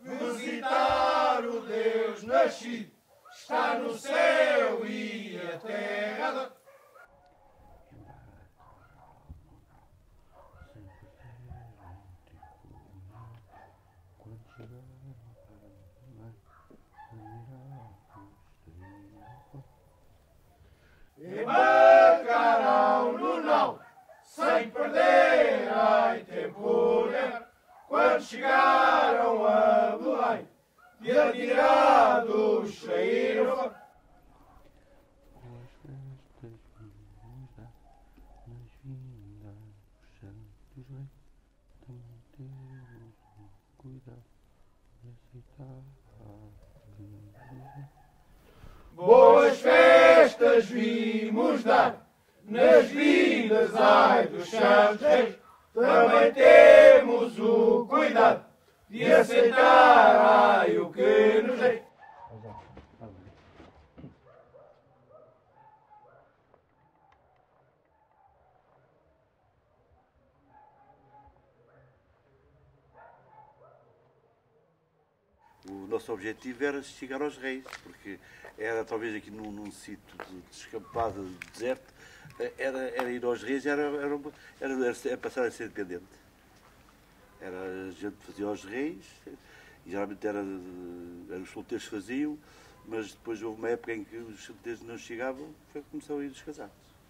visitar o Deus nascido, está no céu e a terra. Embarcarão no nau, sem perder ai tempo negro, quando chegaram a Belém, de admirados saíram fora. Boas festas vimos dar, nas vidas ai dos santos reis, também temos o cuidado de aceitar ai o que nos é. O nosso objetivo era chegar aos reis, porque era talvez aqui num sítio de descampado, de deserto, era ir aos reis, era passar a ser independente. A gente fazia aos reis, e geralmente eram os solteiros que faziam, mas depois houve uma época em que os solteiros não chegavam, foi que começaram a ir os casados.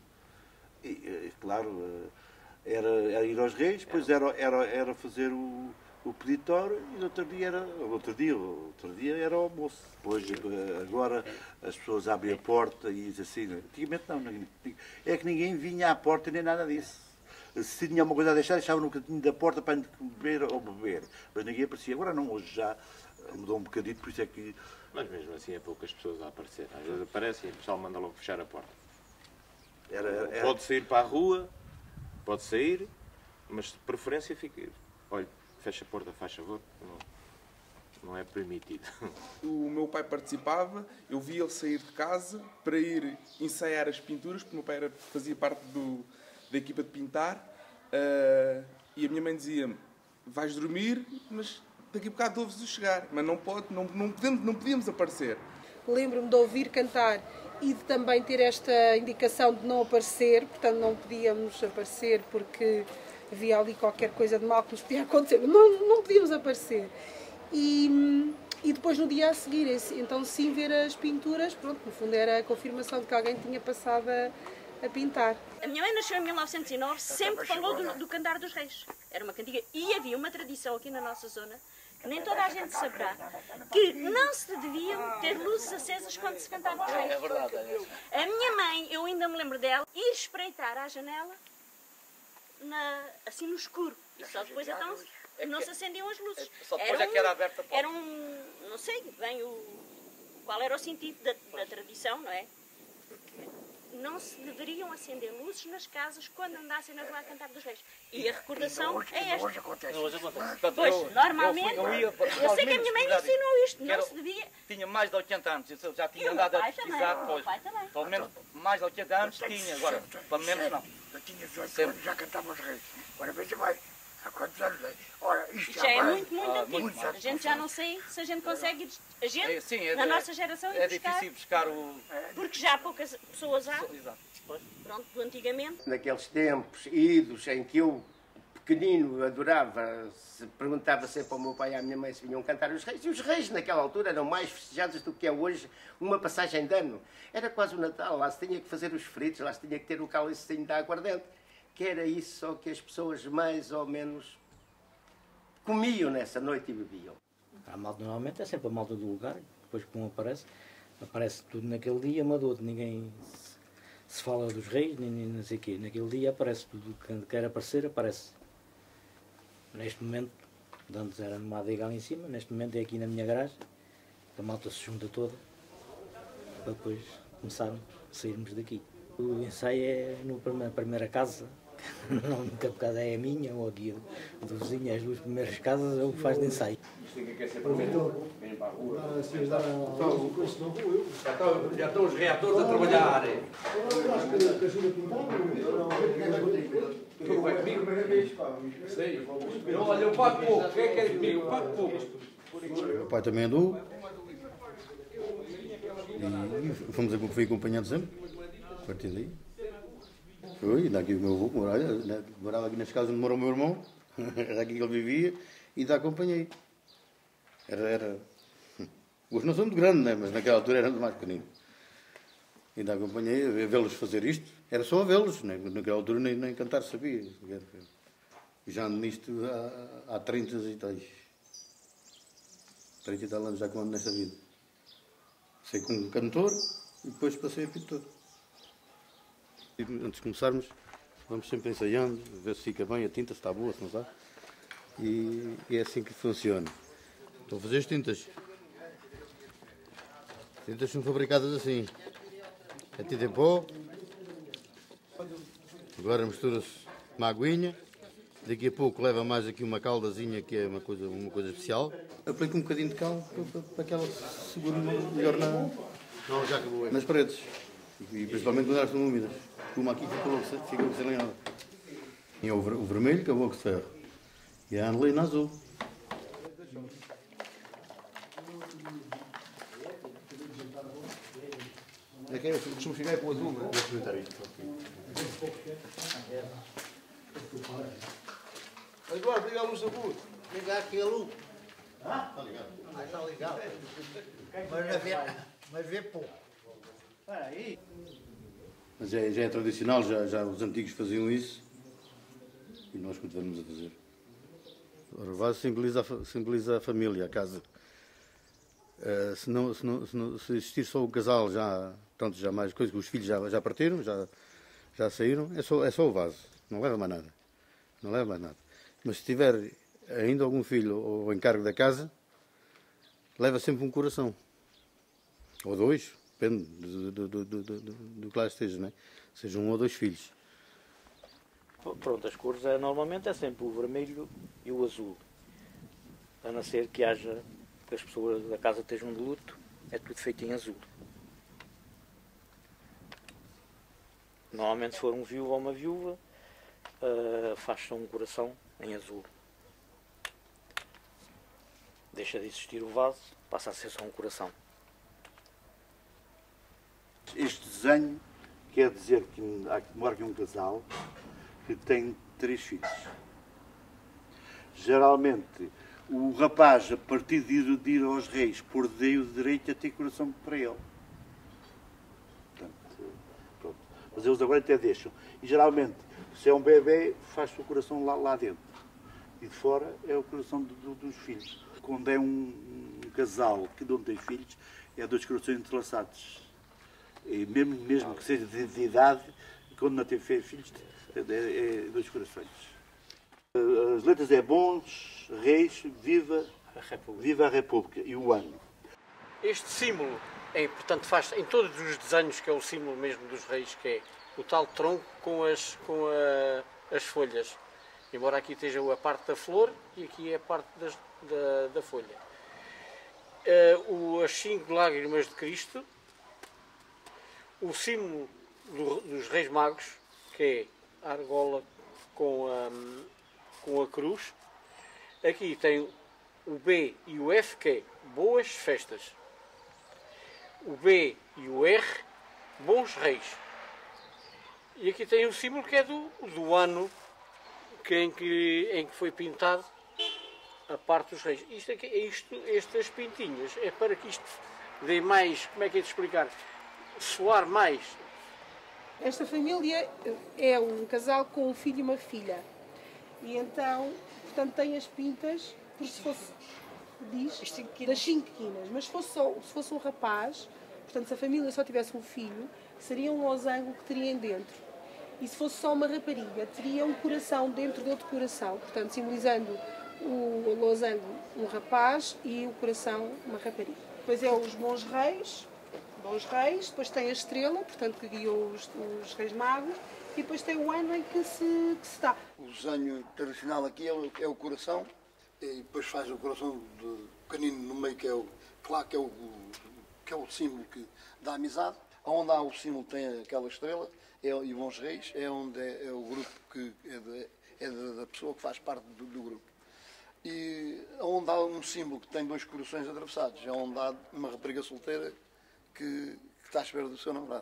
E claro, era ir aos reis, depois era fazer o peditório e outro dia era o almoço. Depois, agora as pessoas abrem a porta e dizem assim, antigamente não, é que ninguém vinha à porta nem nada disso. Se tinha uma coisa a deixar, deixavam no cantinho da porta para comer ou beber. Mas ninguém aparecia. Agora não, hoje já mudou um bocadinho, por isso é que... Mas mesmo assim é poucas pessoas a aparecer. Às vezes aparecem e o pessoal manda logo fechar a porta. Pode sair para a rua, pode sair, mas de preferência fica... Olha, fecha a porta, faz favor. Não é permitido. O meu pai participava, eu via ele sair de casa para ir ensaiar as pinturas, porque o meu pai fazia parte da equipa de pintar, e a minha mãe dizia-me, vais dormir, mas daqui a bocado ouves-o chegar, mas não podíamos aparecer. Lembro-me de ouvir cantar e de também ter esta indicação de não aparecer, portanto não podíamos aparecer porque havia ali qualquer coisa de mal que nos podia acontecer, não podíamos aparecer. E depois no dia a seguir, então sim ver as pinturas, pronto, no fundo era a confirmação de que alguém tinha passado a pintar. A minha mãe nasceu em 1909, sempre falou do Cantar dos Reis. Era uma cantiga e havia uma tradição aqui na nossa zona, que nem toda a gente saberá, que não se deviam ter luzes acesas quando se cantava os reis. É verdade. A minha mãe, eu ainda me lembro dela, ir espreitar à janela, assim no escuro, e só depois então não se acendiam as luzes. Só depois é que era aberta a porta. Era não sei bem qual era o sentido da tradição, não é? Não se deveriam acender luzes nas casas quando andassem na rua a cantar dos reis. E a recordação é esta. Hoje acontece. Pois, normalmente, eu sei que a minha mãe me ensinou isto, não se devia... Tinha mais de 80 anos, eu já tinha andado a pesquisar depois. Pelo menos mais de 80 anos tinha, agora, pelo menos não. Eu tinha 18 anos, já cantava os reis. Agora veja bem, há quantos anos? Ora, isto já é muito antigo. A gente já não sei se a gente consegue... A gente, na nossa geração, é difícil buscar o... Porque já há poucas pessoas há. Exato. Pronto, antigamente. Naqueles tempos idos em que eu, pequenino, adorava, perguntava sempre ao meu pai e à minha mãe se vinham cantar os reis. E os reis, naquela altura, eram mais festejados do que é hoje uma passagem de ano. Era quase o Natal, lá se tinha que fazer os fritos, lá se tinha que ter o cálicezinho de aguardente. Que era isso só que as pessoas mais ou menos comiam nessa noite e bebiam. A malta normalmente é sempre a malta do lugar, depois que um aparece tudo naquele dia, amador, ninguém se fala dos reis, nem não sei o quê. Naquele dia aparece tudo, quem quer aparecer, aparece. Neste momento, de antes era numa adega ali em cima, neste momento é aqui na minha garagem, a malta se junta toda, para depois começar a sairmos daqui. O ensaio é na primeira casa, não nunca bocado é a minha ou aqui do vizinho, as duas primeiras casas é o que faz de ensaio. Já estão os reatores a trabalhar. Vai comigo? Sei. Olha, eu pago pouco. Quem é que é comigo? Pago pouco. O pai também andou. E fui acompanhando sempre. A partir daí. Foi, daqui o meu avô, morava aqui nas casas onde mora o meu irmão. Era aqui que ele vivia. E ainda acompanhei. Hoje não sou muito grande, né? Mas naquela altura era mais pequenino. Ainda acompanhei a vê-los fazer isto. Era só a vê-los, né? Naquela altura nem cantar sabia. E já ando nisto há 30 e tal anos já que ando nesta vida. Sei como cantor e depois passei a pintor. E antes de começarmos, vamos sempre ensaiando, ver se fica bem, a tinta se está boa, se não está. E é assim que funciona. Estou a fazer as tintas. As tintas são fabricadas assim. A tinta em pó. Agora mistura-se uma aguinha. Daqui a pouco leva mais aqui uma caldazinha, que é uma coisa especial. Aplico um bocadinho de cal para que ela se segure melhor nas paredes. E principalmente quando elas estão úmidas. Como aqui fica sem nada. E é o vermelho, que é o box de ferro. E a anilina azul. É que eu costumo ficar com o azul, não é? Vou experimentar isto. Eduardo, liga a luz da rua. Ligar aqui a luz. Está ligado. Está ligado. Mas vê pouco. Espera aí. Mas já é tradicional, já os antigos faziam isso. E nós continuamos a fazer. O vaso simboliza a família, a casa. Se existir só o casal, já mais coisas, os filhos já partiram, já saíram, é só o vaso, não leva mais nada. Não leva mais nada. Mas se tiver ainda algum filho ou encargo da casa, leva sempre um coração. Ou dois, depende do que lá esteja, não é? Seja um ou dois filhos. Pronto, as cores normalmente é sempre o vermelho e o azul. A não ser que as pessoas da casa estejam de luto, é tudo feito em azul. Normalmente se for um viúvo ou uma viúva, faz-se um coração em azul. Deixa de existir o vaso, passa a ser só um coração. Este desenho quer dizer que mora aqui um casal que tem 3 filhos. Geralmente, o rapaz, a partir de ir aos reis, por-lhe o direito a ter coração para ele. Portanto, pronto. Mas eles agora até deixam. E geralmente, se é um bebê, faz-se o coração lá dentro. E de fora é o coração dos filhos. Quando é um casal que não tem filhos, é 2 corações entrelaçados. E mesmo que seja de idade, quando não tem filhos, é 2 corações. As letras é Bons Reis, Viva a República e o ano. Este símbolo é importante, faz em todos os desenhos, que é o símbolo mesmo dos reis, que é o tal tronco com as folhas. Embora aqui esteja a parte da flor e aqui é a parte da folha. As 5 lágrimas de Cristo, o símbolo dos Reis Magos, que é a argola com a cruz. Aqui tem o B e o F, que é Boas Festas. O B e o R, Bons Reis. E aqui tem o símbolo que é do ano em que foi pintado a parte dos reis. Estas pintinhas é para que isto dê mais, como é que é de explicar, soar mais. Esta família é um casal com um filho e uma filha. E então, portanto, tem as pintas, porque se fosse, das 5 quinas, mas se fosse um rapaz, portanto, se a família só tivesse um filho, seria um losango que teriam dentro. E se fosse só uma rapariga, teria um coração dentro de outro coração, portanto, simbolizando o losango um rapaz e o coração uma rapariga. Depois é os bons reis, depois tem a estrela, portanto, que guiou os reis magos, e depois tem o ano em que se está. O desenho tradicional aqui é o coração, e depois faz o coração pequenino no meio, que é o símbolo da amizade. Onde há o símbolo tem aquela estrela, e Bons Reis é onde é o grupo que é da pessoa que faz parte do grupo. E onde há um símbolo que tem 2 corações atravessados, é onde há uma rapariga solteira que está à espera do seu namorado.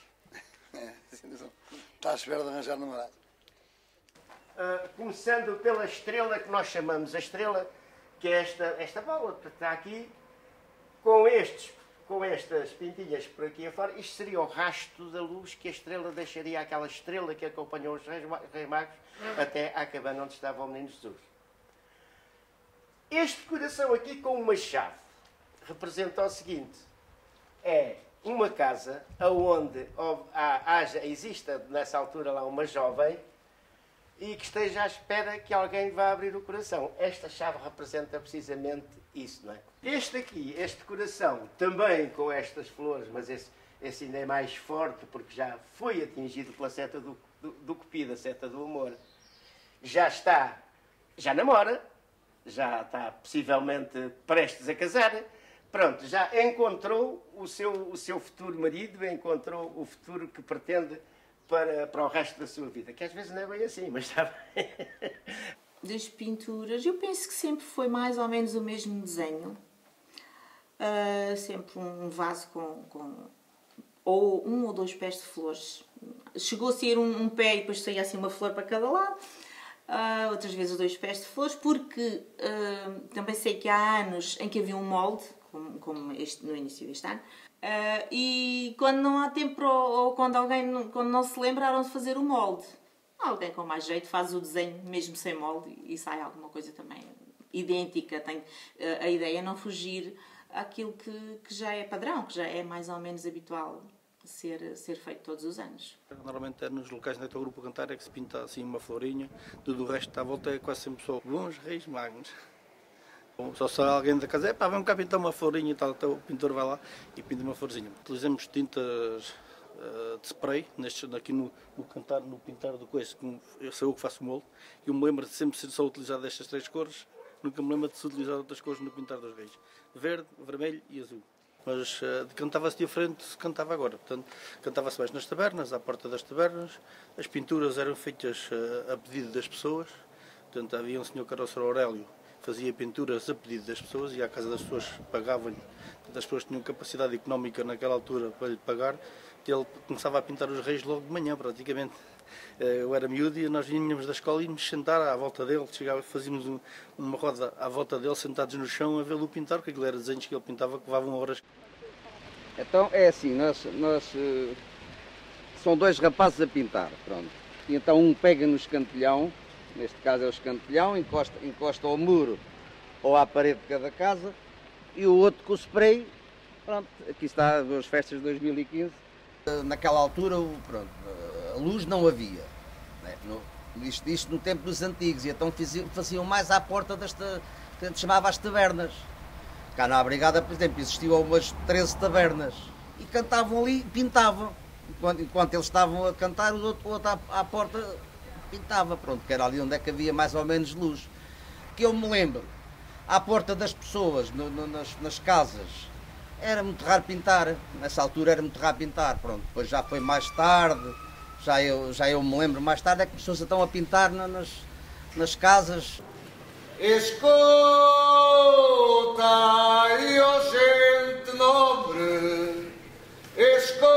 Está à espera de arranjar namorado. Começando pela estrela que nós chamamos a estrela, que é esta bola que está aqui, com estas pintilhas por aqui afora. Isto seria o rasto da luz que a estrela deixaria, aquela estrela que acompanhou os Reis Magos até à cabana onde estava o menino Jesus. Este coração aqui com uma chave representa o seguinte: é uma casa onde exista nessa altura lá uma jovem e que esteja à espera que alguém vá abrir o coração. Esta chave representa precisamente isso, não é? Este coração, também com estas flores, mas esse ainda é mais forte porque já foi atingido pela seta do Cupido, a seta do amor. Já namora, já está possivelmente prestes a casar. Pronto, já encontrou o seu futuro marido, encontrou o futuro que pretende para o resto da sua vida. Que às vezes não é bem assim, mas está bem. Das pinturas, eu penso que sempre foi mais ou menos o mesmo desenho. Sempre um vaso ou 1 ou 2 pés de flores. Chegou a ser um pé e depois saía assim uma flor para cada lado. Outras vezes 2 pés de flores, porque também sei que há anos em que havia um molde, como este, no início deste ano, e quando não há tempo ou quando não se lembraram de fazer o molde, alguém com mais jeito faz o desenho mesmo sem molde e sai alguma coisa também idêntica. A ideia é não fugir àquilo que já é padrão, que já é mais ou menos habitual ser feito todos os anos. Normalmente é nos locais onde está o grupo a cantar é que se pinta assim uma florinha, tudo o resto está à volta é quase sempre só bons Reis Magos. Só se alguém da casa, vamos cá pintar uma florinha e tal, então o pintor vai lá e pinta uma florzinha. Utilizamos tintas de spray, aqui no cantar, no pintar do coice, eu sou eu que faço o molde, e eu me lembro de sempre ser só utilizado estas 3 cores, nunca me lembro de se utilizar outras cores no pintar dos reis. Verde, vermelho e azul. Mas cantava-se diferente se cantava agora. Portanto, cantava-se mais nas tabernas, à porta das tabernas. As pinturas eram feitas a pedido das pessoas. Portanto, havia um senhor Caroço Aurélio, fazia pinturas a pedido das pessoas e à casa das pessoas pagavam-lhe. As pessoas tinham capacidade económica naquela altura para lhe pagar. Ele começava a pintar os reis logo de manhã, praticamente. Eu era miúdo e nós vinhamos da escola e íamos sentar à volta dele. Fazíamos uma roda à volta dele, sentados no chão, a vê-lo pintar, porque aquilo era desenhos que ele pintava que levavam horas. Então é assim, são 2 rapazes a pintar, pronto. E então um pega no escantilhão, neste caso é o escantilhão, encosta ao muro ou à parede de cada casa, e o outro com o spray, pronto, aqui está as festas de 2015. Naquela altura, pronto, a luz não havia, né? Isto no tempo dos antigos, e então faziam mais à porta que a gente chamava as tabernas. Cá na Brigada, por exemplo, existiam umas 13 tabernas, e cantavam ali, pintavam. Enquanto eles estavam a cantar, o outro à porta pintava, pronto, que era ali onde é que havia mais ou menos luz. Que eu me lembro, à porta das pessoas, nas casas, era muito raro pintar, nessa altura era muito raro pintar, pronto, depois já foi mais tarde, já eu me lembro mais tarde, é que as pessoas estão a pintar nas casas. Escuta, ó gente nobre, escuta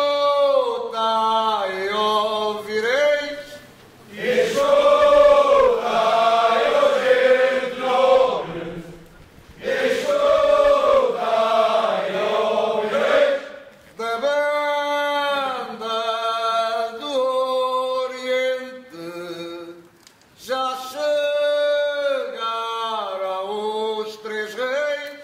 e ouvireis. Escuta, ó gente nobre, escuta e ouvireis. Da banda do Oriente já chegaram os 3 reis.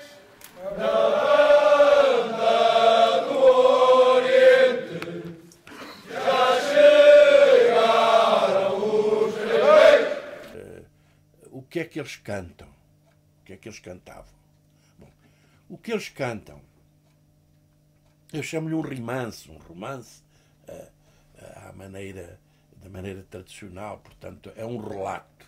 Da banda do Oriente já chegaram os 3 reis. O que é que eles cantam? O que é que eles cantavam? Bom, o que eles cantam, eu chamo-lhe um romance da maneira tradicional, portanto é um relato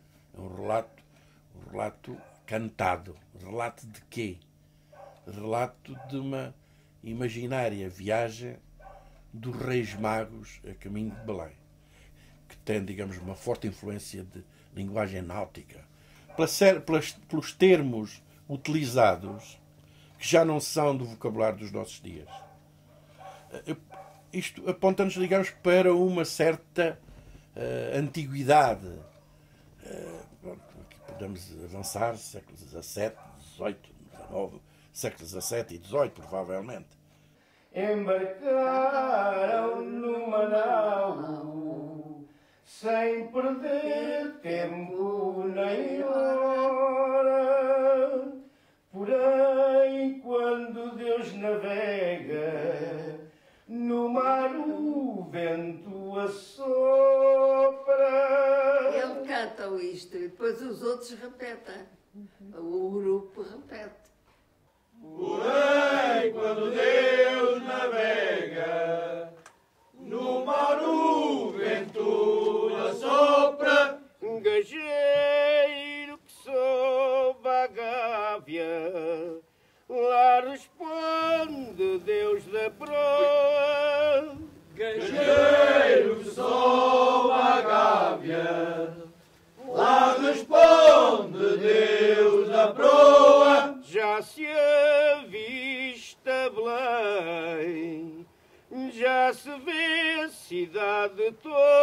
cantado. Relato de quê? Relato de uma imaginária viagem dos Reis Magos a caminho de Belém, que tem, digamos, uma forte influência de linguagem náutica, pelos termos utilizados, que já não são do vocabulário dos nossos dias. Isto aponta-nos, digamos, para uma certa antiguidade. Aqui podemos avançar séculos XVII, XVIII, XIX, séculos XVII e XVIII, provavelmente. Embarcaram numa nau, sem perder tempo nem hora. Porém, quando Deus navega, no mar o vento assopra. Ele canta isto e depois os outros repetem. O grupo repete. Porém, quando Deus navega, no mar o vento assopra. Gageiro que sob a gávea, lá responde Deus da proa. Gageiro que sob a gávea, lá responde Deus da proa. Já se avista Belém, já se vê a cidade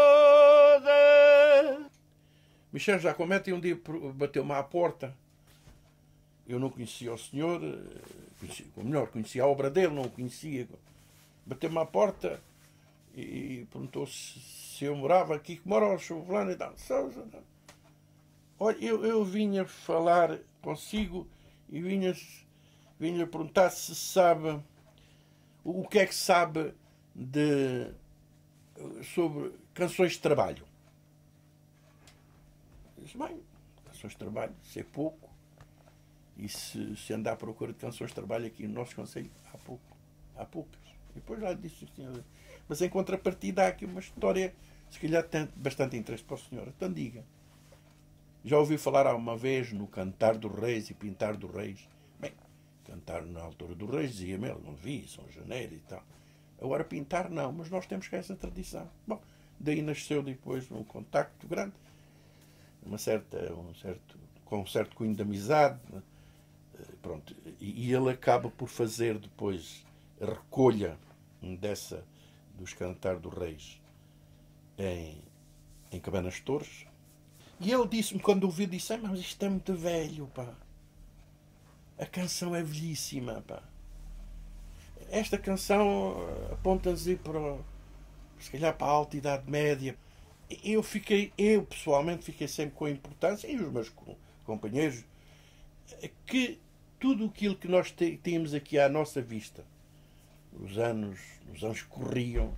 toda. Michel Jacomete um dia bateu-me à porta. Eu não conhecia o senhor, ou melhor, conhecia a obra dele, não o conhecia. Bateu-me à porta e perguntou se eu morava aqui, que mora o Fulano e tal. Olha, eu vinha falar consigo e vinha perguntar se sabe o que é que sabe sobre canções de trabalho. Disse, bem, canções de trabalho, sei pouco. E se andar à procura de canções de trabalho aqui no nosso concelho, há poucas. E depois lá disse o senhor, mas em contrapartida há aqui uma história, se calhar tem bastante interesse para o senhor. Então diga. Já ouvi falar há uma vez no Cantar dos Reis e Pintar dos Reis. Bem, cantar na altura dos Reis, dizia-me, não vi, São Janeiro e tal. Agora pintar não, mas nós temos essa tradição. Bom, daí nasceu depois um contacto grande, com um certo cunho de amizade. Pronto, e ele acaba por fazer depois a recolha dos Cantar dos Reis em Cabanas Torres. E ele disse-me, quando ouviu, disse, mas isto é muito velho, pá. A canção é velhíssima, pá. Esta canção aponta-nos se calhar para a alta Idade Média. Eu pessoalmente fiquei sempre com a importância, e os meus companheiros, que tudo aquilo que nós tínhamos aqui à nossa vista, os anos que corriam,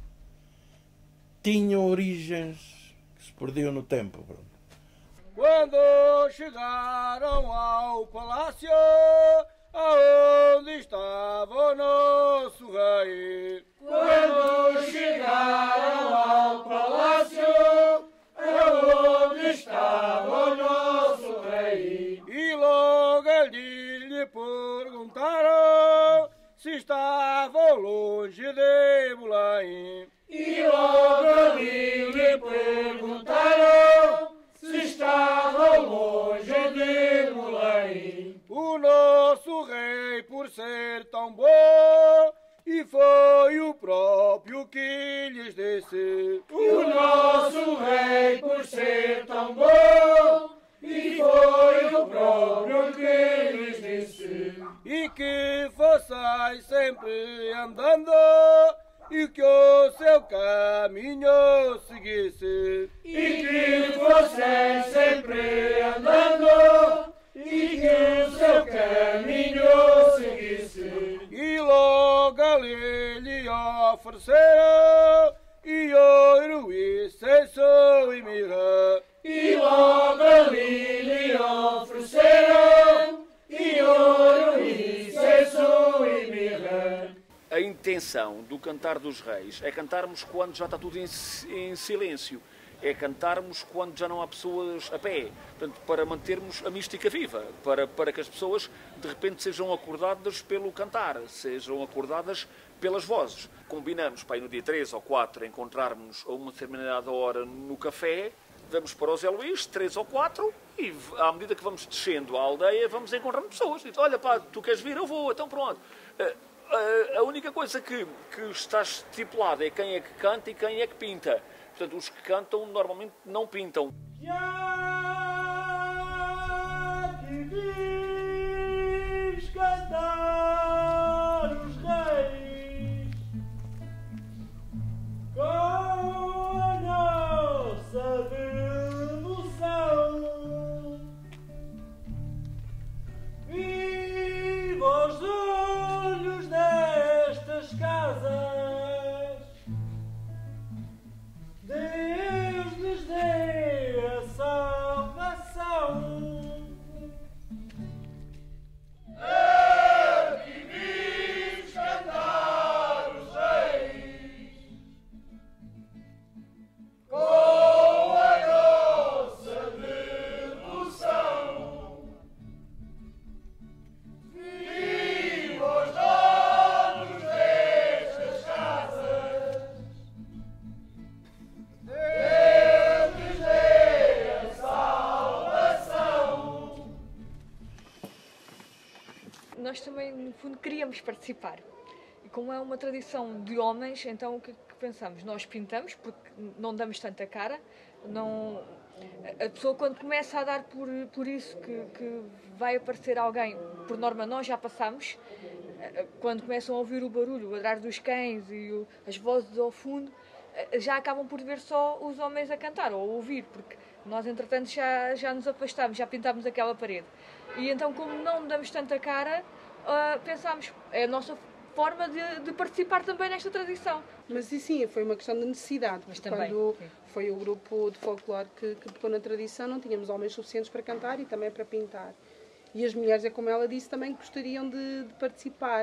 tinham origens que se perdiam no tempo. Quando chegaram ao palácio, aonde estava o nosso rei? Quando chegaram ao palácio, aonde estava o nosso rei? E logo ali lhe perguntaram se estavam longe de Belém. E logo ali lhe perguntaram se estavam longe de Belém. O nosso rei, por ser tão bom, e foi o próprio que lhes disse. O nosso rei, por ser tão bom, e foi o próprio que lhes disse. E que fosseis sempre andando, e que o seu caminho seguisse. E que fosseis sempre andando, e que o seu caminho seguisse. E logo ali lhe ofereceram, e ouro e incenso e mirra. E logo ali lhe ofereceram, e ouro e incenso e mirra. A intenção do Cantar dos Reis é cantarmos quando já está tudo em silêncio. É cantarmos quando já não há pessoas a pé. Portanto, para mantermos a mística viva. Para que as pessoas, de repente, sejam acordadas pelo cantar. Sejam acordadas pelas vozes. Combinamos, para aí no dia 3 ou 4, encontrarmos a uma determinada hora no café, vamos para o Zé Luís, 3 ou 4, e à medida que vamos descendo à aldeia, vamos encontrando pessoas. E, olha pá, tu queres vir? Eu vou, então pronto. A única coisa que está estipulada é quem é que canta e quem é que pinta. Portanto, os que cantam normalmente não pintam. Cantar os reis com a nossa devoção. Viva os olhos destas casas, Deus nos dê a salvação. Aqui vimos cantar os reis com a nossa devoção. Viva os donos destas casas, Deus nos dê a salvação. Nós também, no fundo, queríamos participar. E como é uma tradição de homens, então o que pensamos? Nós pintamos, porque não damos tanta cara. Não... A pessoa, quando começa a dar por isso que vai aparecer alguém, por norma nós já passamos, quando começam a ouvir o barulho, o ladrar dos cães e as vozes ao fundo, já acabam por ver só os homens a cantar ou a ouvir, porque nós, entretanto, já nos afastamos, já pintámos aquela parede. E então, como não damos tanta cara, pensámos, é a nossa forma de participar também nesta tradição. Mas e sim, foi uma questão de necessidade. Mas também, quando foi o grupo de folclore que pegou na tradição, não tínhamos homens suficientes para cantar e também para pintar. E as mulheres, é como ela disse, também gostariam de participar.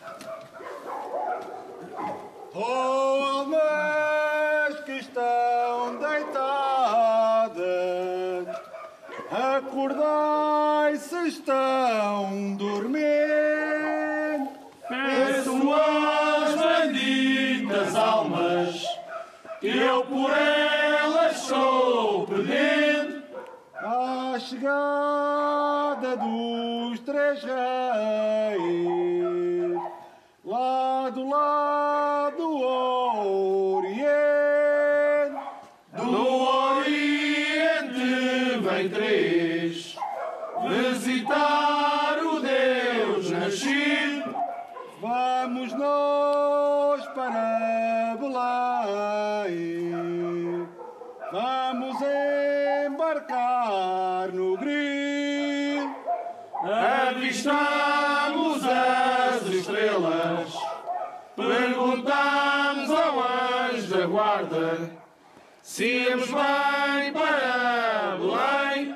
Oh, almas que estão deitadas, acordai se estão dormindo. Peço às benditas almas que eu por elas sou pedindo. À chegada dos três reis, lá do lado oriente, do oriente vem três visitar o Deus nascido. Vamos nós para Belém, vamos embarcar no grilo, avistamos as estrelas, perguntamos ao anjo da guarda se íamos bem para Belém.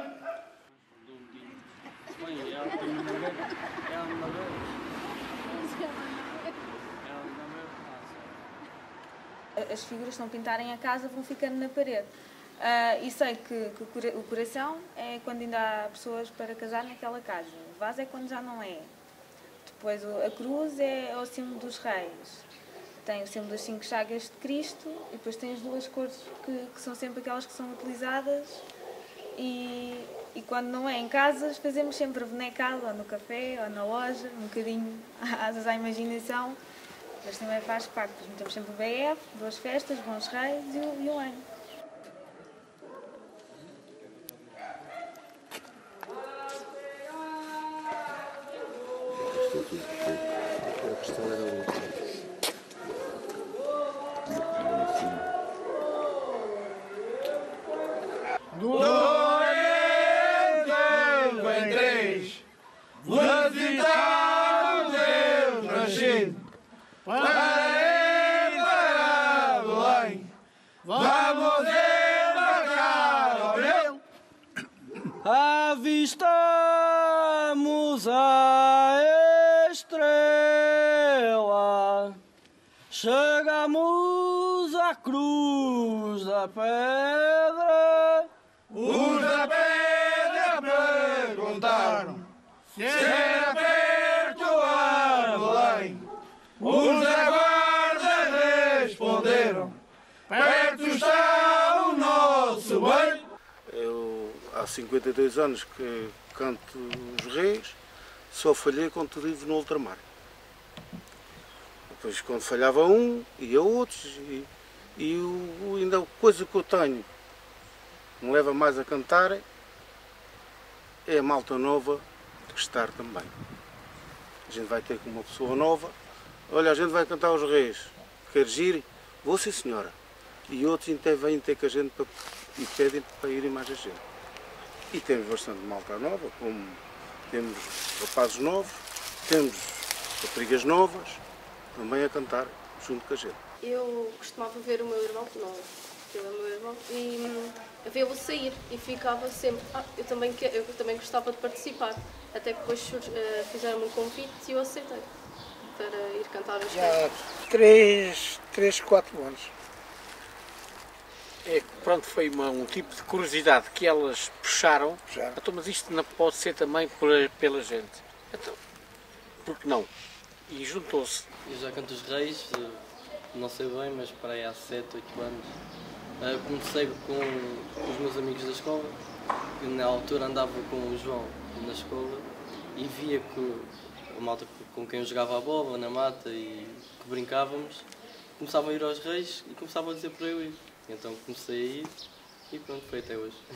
As figuras que estão pintarem a casa vão ficando na parede. E sei que o coração é quando ainda há pessoas para casar naquela casa. O vaso é quando já não é. Depois a cruz é o símbolo dos reis. Tem o símbolo das 5 chagas de Cristo e depois tem as duas cores que são sempre aquelas que são utilizadas. E quando não é em casas, fazemos sempre bonecado, ou no café, ou na loja, um bocadinho asas à imaginação. Mas também faz parte. Temos sempre o BF, boas festas, bons reis e o ano. Do Oriente vem três visitar o Deus nascido, para ir para Belém, vamos embarcar ao Nilo. Avistamos a estrela, chegamos à cruz da pedra. Os da pedra perguntaram se era perto a Belém. Os da guarda responderam: perto está o nosso bem. há 52 anos que canto os reis, só falhei quando estive no ultramar. Depois, quando falhava um, ia outros, ainda a coisa que eu tenho que me leva mais a cantar é a malta nova de estar também. A gente vai ter com uma pessoa nova, olha, a gente vai cantar os reis, queres ir? Vou sim senhora. E outros até vêm ter com a gente e pedem para irem mais a gente. E temos bastante malta nova, como temos rapazes novos, temos raparigas novas, também a cantar junto com a gente. Eu costumava ver o meu irmão, não, pelo meu irmão, e vê-lo sair e ficava sempre, eu também gostava de participar, até que depois fizeram-me um convite e eu aceitei para ir cantar os reis. Já 3, 4 anos. É, pronto, foi um tipo de curiosidade que elas puxaram. Então, mas isto não pode ser também pela gente. Então, por que não? E juntou-se. Eu já canto os reis, não sei bem, mas para aí há 7, 8 anos. Comecei com os meus amigos da escola, que na altura andava com o João na escola e via que a malta com quem eu jogava a bola, na mata e que brincávamos, começavam a ir aos reis e começavam a dizer para eu ir. Então comecei a ir e pronto, foi até hoje.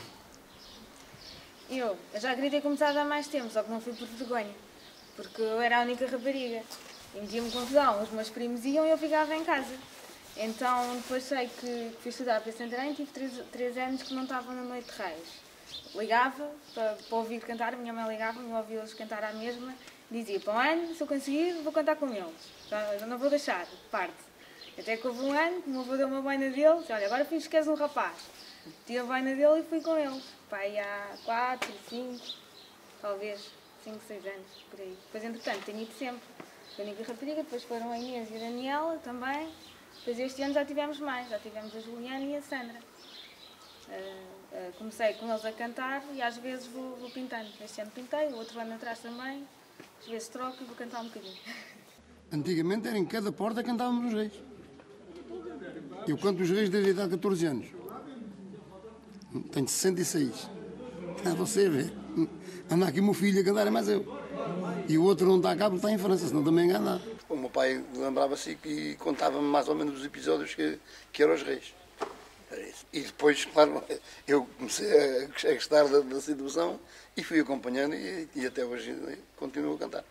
Eu já queria ter começado há mais tempo, só que não fui por vergonha, porque eu era a única rapariga. E metia-me confusão, os meus primos iam e eu ficava em casa. Então depois sei que fui estudar para Santarém e tive 3 anos que não estava na noite de reis. Ligava para ouvir cantar, a minha mãe ligava-me, eu ouvia-los cantar à mesma, dizia, para um ano, se eu conseguir, vou cantar com eles. Já não vou deixar, parte. Até que houve um ano que o meu avô deu uma boina dele, disse, olha, agora finges que és um rapaz. Tive a boina dele e fui com ele. Pai, há 4, 5, talvez 5, 6 anos, por aí. Depois, entretanto, tenho ido sempre. A única rapariga, depois foram a Inês e a Daniela também. Depois este ano já tivemos mais, já tivemos a Juliana e a Sandra. Comecei com eles a cantar e às vezes vou pintando. Este ano pintei, o outro ano atrás também. Às vezes troco e vou cantar um bocadinho. Antigamente era em cada porta cantávamos os reis. Eu canto os reis desde a idade de 14 anos. Tenho 66. Você vê. Anda aqui o meu filho a cantar, é mais eu. E o outro não está cá porque está em França, senão também engana. O meu pai lembrava-se e contava-me mais ou menos os episódios que eram os reis. E depois, claro, eu comecei a gostar da situação e fui acompanhando e até hoje continuo a cantar.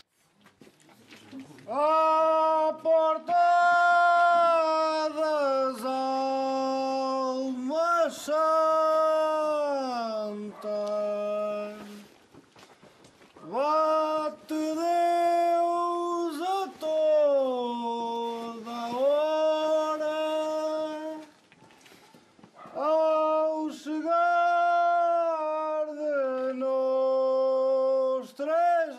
À porta das almas santas, bate Deus a toda hora, ao chegar de nós 3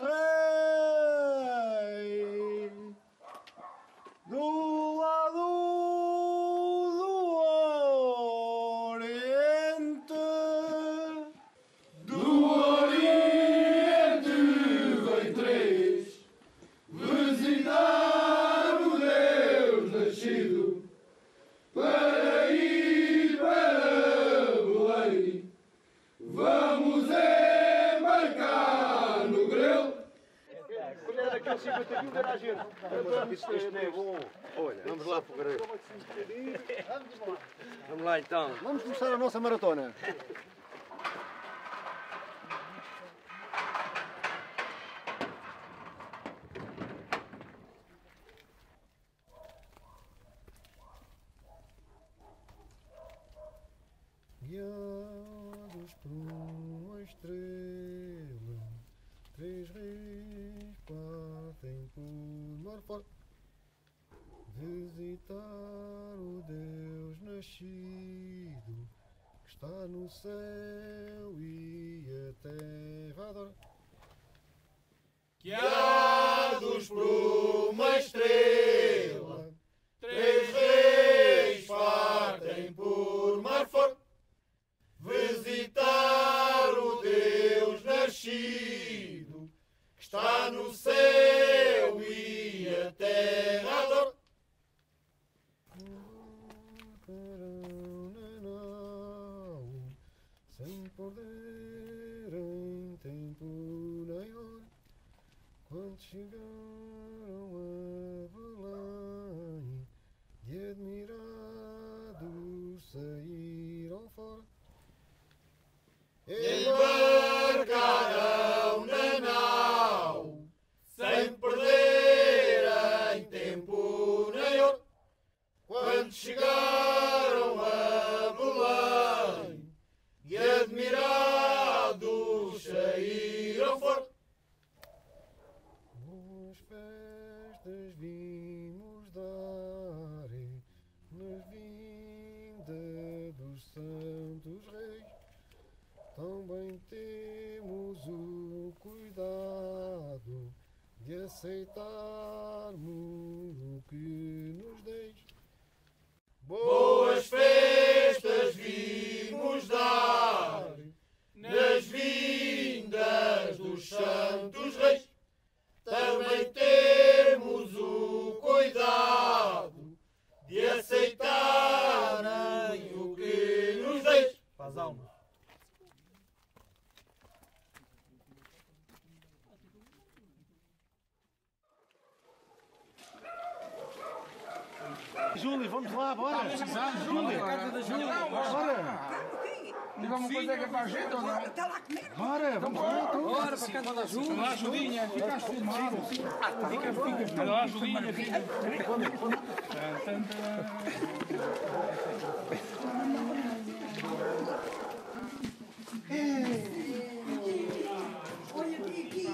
reis, do lado do Oriente. Do Oriente vem 3 visitar o Deus nascido, para ir para Belém. Vamos embarcar no grelo. Quando era daquele 50 mil, era a gente. Isto é bom. Olha, vamos lá para o grelo. Vamos lá então. Vamos começar a nossa maratona. Guiados por uma estrela, 3 reis partem por mar fora, visitar o Deus nascido, que está no céu e a terra adora. Guiados por uma estrela, 3 reis partem por mar fora, visitar o Deus nascido, que está no céu e a terra adora. Sem poder festas vimos dar, nas vinda dos santos reis, também temos o cuidado de aceitarmos o que nos deis. Boas festas vimos dar, nas vindas dos santos reis, também temos o cuidado de aceitarem o que nos deis. Faz alma. Júlio, vamos lá, bora! Júlio, casa da Júlia, bora! Diga uma coisa que é para a gente ou não? Está lá comigo! Bora, vamos lá! Bora para a casa da Júlia! Olha lá, Julinha, ficaste filmado! Olha lá, Julinha, fica! Olha aqui.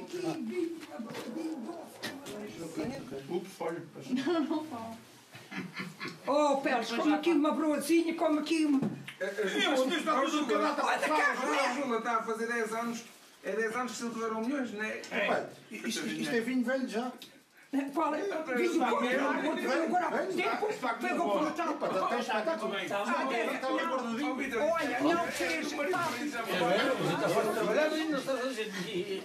Ups, olha. Não fala. Oh, Peles, come aqui uma broazinha, come aqui uma... Júlia está a fazer 10 anos. É 10 anos que se levaram milhões, não é? Isto é vinho velho já. Qual é? Vinho agora há pouco tempo, pegou por o tal. Está tudo bem. Olha, não fez. Está fora de trabalhar e não estás a gente.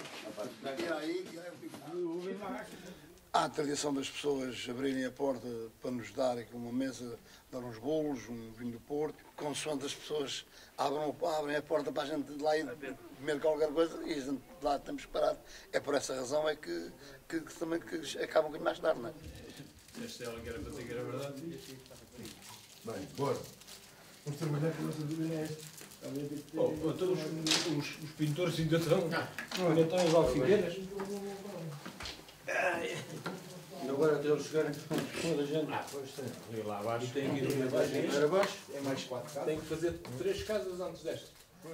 Há a tradição das pessoas abrirem a porta para nos dar aqui uma mesa, dar uns bolos, um vinho do Porto, consoante as pessoas abrem a porta para a gente de lá ir comer qualquer coisa e a gente de lá estamos parados. É por essa razão é que também que acaba um bocadinho mais tarde, não é? Esta é ela que era para dizer que era verdade. Bem, bora. Vamos trabalhar com a nossa dúvida é esta. Então os pintores ainda estão as alfigueiras. E agora até eles chegarem toda a gente. Pois tem. Ali lá abaixo. E tem que ir abaixo. É mais 4 casas. Tem que fazer 3 casas antes desta.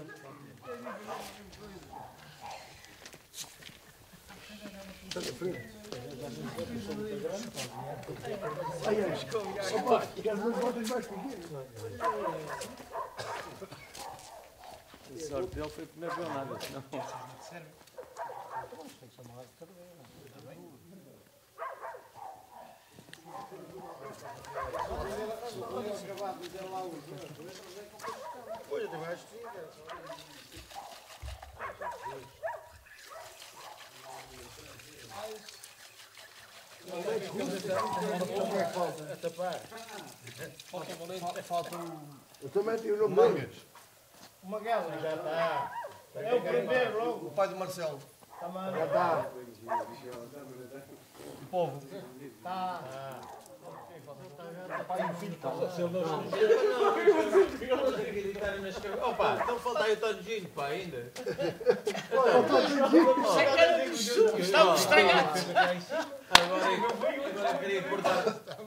A sorte dele foi que não viu nada, senão... Olha, tem mais A tapar. Falta um... Eu também tenho o nome deles. O Magal já está. É o primeiro logo. O pai do Marcelo. Já está. O povo. Está. Pai e o filho estão. Opa, então falta aí o Tonjinho, pá, ainda. Estamos estranhados. Agora queria cortar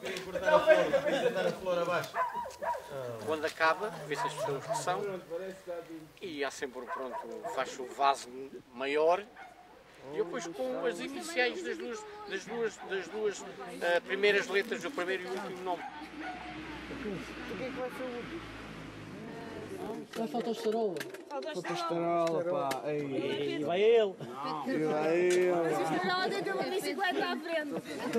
a flor abaixo. Quando acaba, vê-se as pessoas que são e há sempre, pronto, faz o vaso maior e depois com as iniciais das duas primeiras letras do primeiro e último nome. O que é que vai ser o último? Vai faltar o estarola. Falta o estarola, pá. E vai ele. E vai ele. Mas o estarola tem uma bicicleta à frente.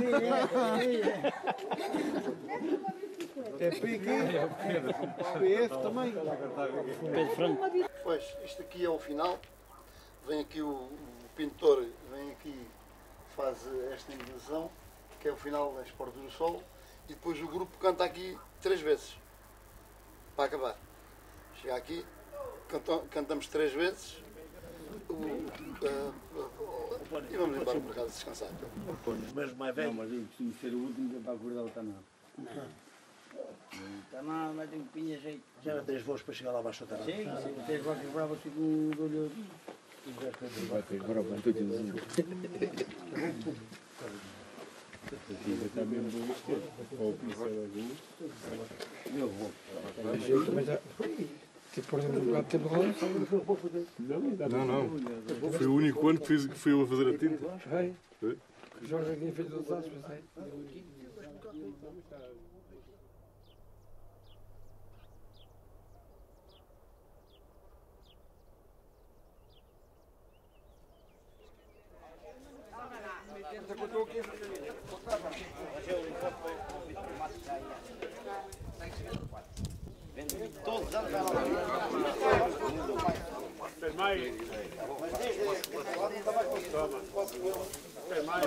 É pique. PF também. Pois, isto aqui é o final. Vem aqui o pintor, vem aqui, faz esta invenção, que é o final das Portas do Sol, e depois o grupo canta aqui 3 vezes, para acabar. Chega aqui, cantamos 3 vezes, e vamos embora para casa descansar. Mas mais velho. Não, mas eu costumo ser o último para acordar o Taná. Taná, mas tem que pinhar jeito. Já 3 voos para chegar lá abaixo da Taná. Sim, até agora quebrava segundo olho. Agora vai tudo ilusivo. Está mesmo bom isto. Ou o pincel azul. Eu vou. Perdemos um bocado de tempo agora. Não. Foi o único ano que fui eu a fazer a tinta. Jorge aqui fez os anos, mas é. Todos os anos vai lá. Tem mais? Mas desde ainda mais para toma. Tem mais?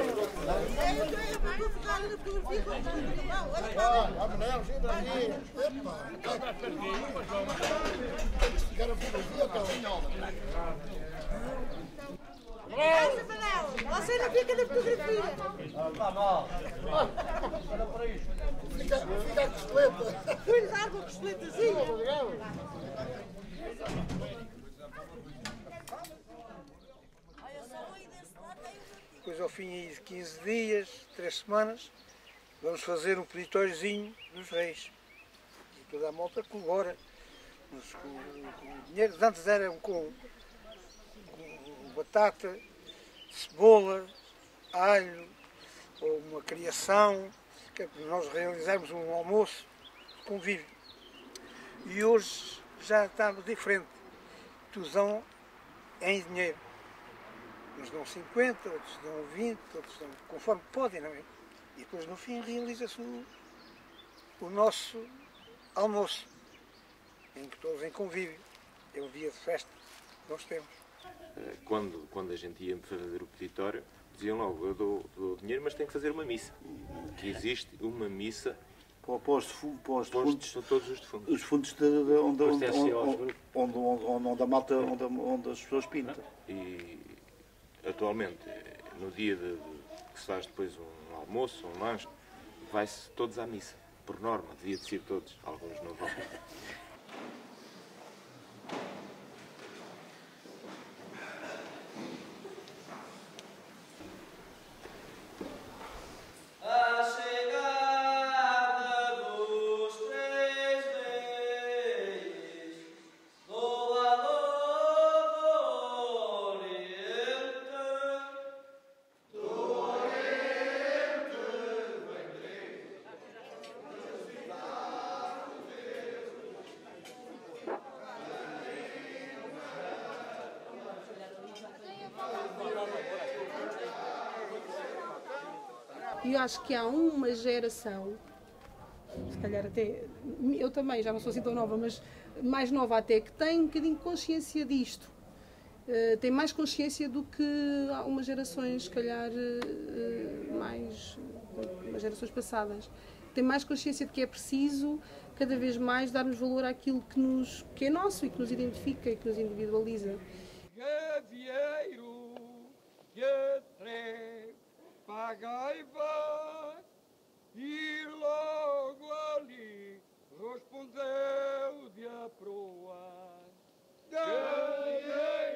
Você não fica na fotografia. Está mal. Olha para isto. Fica a costeleta. Cuidado com a costeletazinha. Depois, ao fim de 15 dias, 3 semanas, vamos fazer um peditóriozinho dos reis. E toda a malta colabora. Mas com o dinheiro de antes era com batata, cebola, alho, ou uma criação, que é para nós realizarmos um almoço de convívio. E hoje já está diferente. Todos dão em dinheiro. Uns dão 50, outros dão 20, outros dão conforme podem, não é? E depois no fim realiza-se o nosso almoço, em que todos em convívio. É o dia de festa que nós temos. Quando a gente ia fazer o peditório, diziam logo, eu dou dinheiro, mas tem que fazer uma missa. Que existe uma missa para os defuntos, todos os defuntos. Os fundos onde a malta, onde as pessoas pintam. E atualmente, no dia que se faz depois um almoço, um lanche, vai-se todos à missa. Por norma, devia de ser todos, alguns não vão. E eu acho que há uma geração, se calhar até, eu também, já não sou assim tão nova, mas mais nova até, que tem um bocadinho de consciência disto. Tem mais consciência do que algumas gerações, se calhar, umas gerações passadas. Tem mais consciência de que é preciso, cada vez mais, darmos valor àquilo que é nosso e que nos identifica e que nos individualiza. Gavieiro, que pagai vai, e logo ali respondeu de a proa. Gavieiro,